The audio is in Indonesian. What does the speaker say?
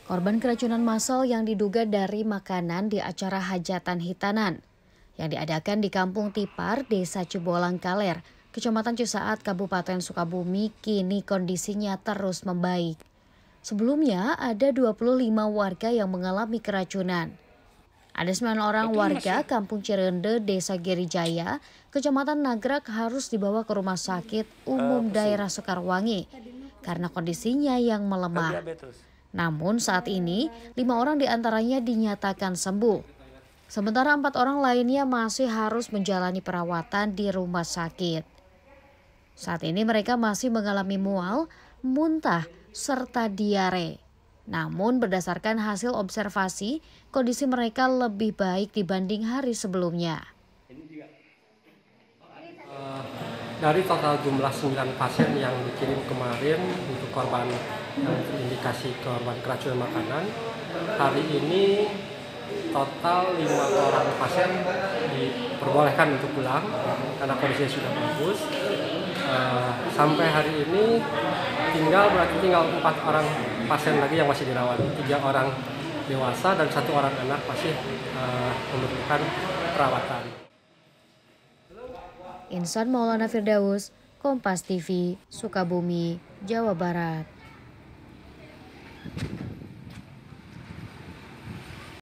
Korban keracunan massal yang diduga dari makanan di acara hajatan hitanan yang diadakan di Kampung Tipar, Desa Cibolang Kaler, Kecamatan Cisaat, Kabupaten Sukabumi, kini kondisinya terus membaik. Sebelumnya ada 25 warga yang mengalami keracunan. Ada 9 orang warga Kampung Cirende, Desa Girijaya, Kecamatan Nagrag harus dibawa ke Rumah Sakit Umum Daerah Sekarwangi karena kondisinya yang melemah. Namun saat ini 5 orang diantaranya dinyatakan sembuh. Sementara 4 orang lainnya masih harus menjalani perawatan di rumah sakit. Saat ini mereka masih mengalami mual, muntah, serta diare. Namun berdasarkan hasil observasi, kondisi mereka lebih baik dibanding hari sebelumnya. Dari total jumlah 9 pasien yang dikirim kemarin untuk korban yang indikasi korban keracunan makanan, hari ini total 5 orang pasien diperbolehkan untuk pulang karena kondisinya sudah bagus. Sampai hari ini tinggal 4 orang pasien lagi yang masih dirawat, 3 orang dewasa dan 1 orang anak masih membutuhkan perawatan. Insan Maulana Firdaus, Kompas TV, Sukabumi, Jawa Barat.